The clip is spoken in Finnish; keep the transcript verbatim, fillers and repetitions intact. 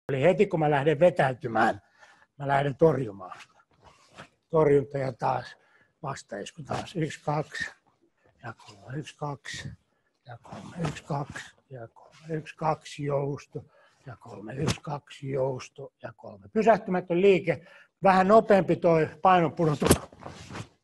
Eli heti kun mä lähden vetäytymään, mä lähden torjumaan. Torjunta ja taas vastaisku taas. Yksi, kaksi, ja kolme, yksi, kaksi, ja kolme, yksi, kaksi, ja kolme, yksi, kaksi, jousto, ja kolme, yksi, kaksi, jousto, ja kolme. Pysähtymätön liike, vähän nopeampi toi painonpudotus.